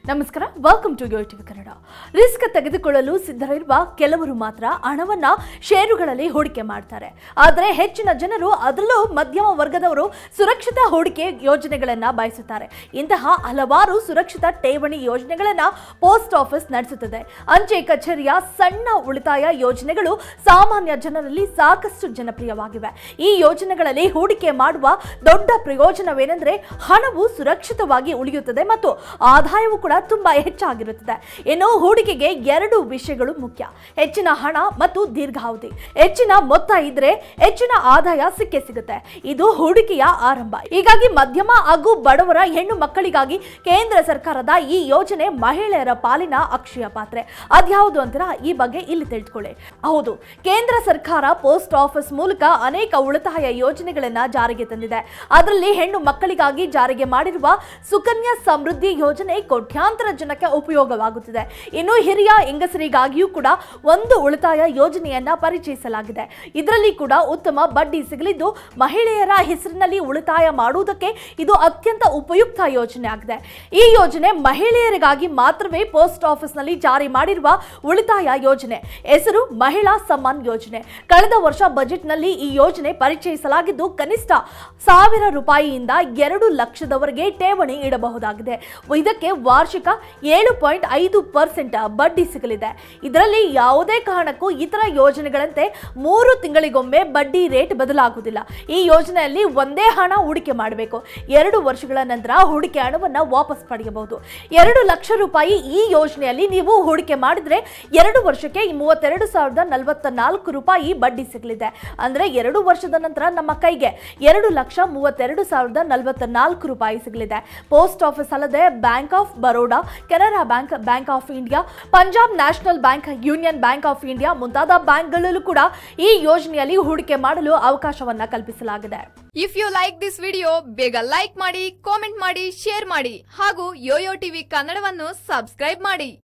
ನಮಸ್ಕಾರ, welcome to YoYo TV Kannada. Risk ತೆಗೆದುಕೊಳ್ಳಲು ಸಿದ್ಧರಿರುವ ಕೆಲವರು ಮಾತ್ರ ಹಣವನ್ನ ಷೇರುಗಳಲ್ಲಿ ಹೂಡಿಕೆ ಮಾಡ್ತಾರೆ. ಆದರೆ ಹೆಚ್ಚಿನ ಜನರು, ಅದರಲ್ಲೂ ಮಧ್ಯಮ ವರ್ಗದವರು, ಸುರಕ್ಷಿತ ಹೂಡಿಕೆ ಯೋಜನೆಗಳನ್ನ ಬಯಸುತ್ತಾರೆ. ಇಂತಹ ಹಲವಾರು ಸುರಕ್ಷಿತ ಠೇವಣಿ ಯೋಜನೆಗಳನ್ನ ಪೋಸ್ಟ್ ಆಫೀಸ್ ನಡೆಸುತ್ತದೆ. ಅಂಚೆ ಕಚೇರಿಯ ಸಣ್ಣ ಉಳಿತಾಯ ಯೋಜನೆಗಳು ಸಾಮಾನ್ಯ ಜನರಲ್ಲಿ ಸಾಕಷ್ಟು ಜನಪ್ರಿಯವಾಗಿವೆ. ಈ ಯೋಜನೆಗಳಲ್ಲಿ ಹೂಡಿಕೆ ಮಾಡುವ ದೊಡ್ಡ ಪ್ರಯೋಜನವೇನೆಂದರೆ ಹಣವು ಸುರಕ್ಷಿತವಾಗಿ ಉಳಿಯುತ್ತದೆ ಮತ್ತು ಆದಾಯವು ಕೂಡ ತುಂಬಾ ಹೆಚ್ಚಾಗಿರುತ್ತದೆ. ಇನ್ನು ಹೂಡಿಕೆಗೆ ಎರಡು ವಿಷಯಗಳು ಮುಖ್ಯ: ಹೆಚ್ಚಿನ ಹಣ ಮತ್ತು ದೀರ್ಘಾವಧಿ. ಹೆಚ್ಚಿನ ಮೊತ್ತ ಇದ್ರೆ ಹೆಚ್ಚಿನ ಆದಾಯ ಸಿಗುತ್ತೆ. ಇದು ಹೂಡಿಕೆಯ ಆರಂಭ. ಹೀಗಾಗಿ ಮಧ್ಯಮ ಹಾಗೂ ಬಡವರ ಹೆಣ್ಣು ಮಕ್ಕಳಿಗಾಗಿ ಕೇಂದ್ರ ಸರ್ಕಾರದ ಈ ಯೋಜನೆ ಮಹಿಳೆಯರ ಪಾಲಿನ ಅಕ್ಷಯ ಪಾತ್ರೆ. ಅದ್ಯಾವುದು ಅಂತೀರಾ? ಈ ಬಗ್ಗೆ ಇಲ್ಲಿ ತಿಳಿದುಕೊಳ್ಳಿ. ಹೌದು, ಕೇಂದ್ರ ಸರ್ಕಾರ ಪೋಸ್ಟ್ ಆಫೀಸ್ ಮೂಲಕ ಅನೇಕ ಉಳಿತಾಯ ಯೋಜನೆಗಳನ್ನ ಜಾರಿಗೆ ತಂದಿದೆ. ಅದರಲ್ಲಿ ಹೆಣ್ಣು ಮಕ್ಕಳಿಗಾಗಿ ಜಾರಿಗೆ ಮಾಡಿರುವ ಸುಕನ್ಯಾ ಸಮೃದ್ಧಿ ಯೋಜನೆ ಕೋಟ್ಯಾಂತರ ಜನಕ್ಕೆ ಉಪಯೋಗವಾಗುತ್ತಿದೆ. ಇನ್ನು ಹಿರಿಯ ಹೆಂಗಸರಿಗಾಗಿಯೂ ಕೂಡ ಒಂದು ಉಳಿತಾಯ ಯೋಜನೆಯನ್ನ ಪರಿಚಯಿಸಲಾಗಿದೆ. ಇದರಲ್ಲಿ ಕೂಡ ಉತ್ತಮ ಬಡ್ಡಿ ಸಿಗಲಿದ್ದು, ಮಹಿಳೆಯರ ಹೆಸರಿನಲ್ಲಿ ಉಳಿತಾಯ ಮಾಡುವುದಕ್ಕೆ ಇದು ಅತ್ಯಂತ ಉಪಯುಕ್ತ ಯೋಜನೆ ಆಗಿದೆ. ಈ ಯೋಜನೆ ಮಹಿಳೆಯರಿಗಾಗಿ ಮಾತ್ರವೇ ಪೋಸ್ಟ್ ಆಫೀಸ್ ನಲ್ಲಿ ಜಾರಿ ಮಾಡಿರುವ ಉಳಿತಾಯ ಯೋಜನೆ. ಹೆಸರು ಮಹಿಳಾ ಸಮ್ಮಾನ್ ಯೋಜನೆ. ಕಳೆದ ವರ್ಷ ಬಜೆಟ್ ನಲ್ಲಿ ಈ ಯೋಜನೆ ಪರಿಚಯಿಸಲಾಗಿದ್ದು, ಕನಿಷ್ಠ 1000 ರೂಪಾಯಿಯಿಂದ 2 ಲಕ್ಷದವರೆಗೆ ಠೇವಣಿ ಇಡಬಹುದಾಗಿದೆ. ಇದಕ್ಕೆ ವಾರ್ಷಿಕ 7.5% ಬಡ್ಡಿ ಸಿಗಲಿದೆ. ಇದರಲ್ಲಿ ಯಾವುದೇ ಕಾರಣಕ್ಕೂ ಇತರ ಯೋಜನೆಗಳಂತೆ 3 ತಿಂಗಳಿಗೊಮ್ಮೆ ಬಡ್ಡಿ ರೇಟ್ ಬದಲಾಗುವುದಿಲ್ಲ. ಈ ಯೋಜನೆಯಲ್ಲಿ ಒಂದೇ ಹಣ ಹೂಡಿಕೆ ಮಾಡಬೇಕು. 2 ವರ್ಷಗಳ ನಂತರ ಹೂಡಿಕೆ ಹಣವನ್ನು ವಾಪಸ್ ಪಡೆಯಬಹುದು. 2 ಲಕ್ಷ ರೂಪಾಯಿ ಈ ಯೋಜನೆಯಲ್ಲಿ ನೀವು ಹೂಡಿಕೆ ಮಾಡಿದ್ರೆ 2 ವರ್ಷಕ್ಕೆ 32,044 ರೂಪಾಯಿ ಬಡ್ಡಿ ಸಿಗಲಿದೆ. ಅಂದ್ರೆ 2 ವರ್ಷದ ನಂತರ ನಮ್ಮ ಕೈಗೆ 2,32,044 ರೂಪಾಯಿ ಸಿಗಲಿದೆ. ಪೋಸ್ಟ್ ಆಫೀಸ್ ಅಲ್ಲದೆ Bank of Baroda, Canara Bank, Bank of India, Punjab National Bank, Union Bank of India ಮುಂತಾದ ಬ್ಯಾಂಕ್ಗಳಲ್ಲೂ ಕೂಡ ಈ ಯೋಜನೆಯಲ್ಲಿ ಹೂಡಿಕೆ ಮಾಡಲು ಅವಕಾಶವನ್ನ ಕಲ್ಪಿಸಲಾಗಿದೆ. If you like this video, ಬೇಗ ಲೈಕ್ ಮಾಡಿ, ಕಾಮೆಂಟ್ ಮಾಡಿ, ಶೇರ್ ಮಾಡಿ ಹಾಗೂ ಯೋಯೋ ಟಿವಿ ಕನ್ನಡವನ್ನು ಸಬ್ಸ್ಕ್ರೈಬ್ ಮಾಡಿ.